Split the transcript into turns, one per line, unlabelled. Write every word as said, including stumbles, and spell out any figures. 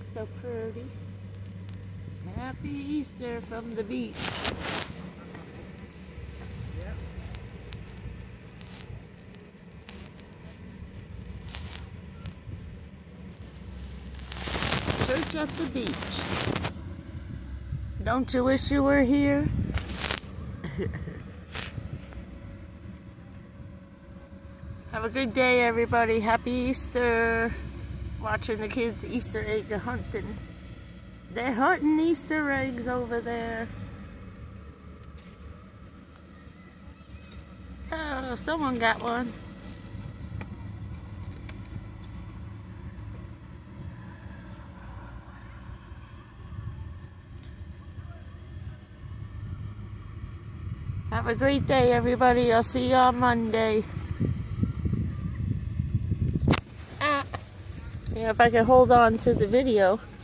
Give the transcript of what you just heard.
looks so pretty. Happy Easter from the beach. Yep. Church at the beach. Don't you wish you were here? Have a good day, everybody. Happy Easter. Watching the kids Easter egg hunting. They're hunting Easter eggs over there. Oh, someone got one. Have a great day, everybody. I'll see you on Monday. Ah. Yeah, if I can hold on to the video.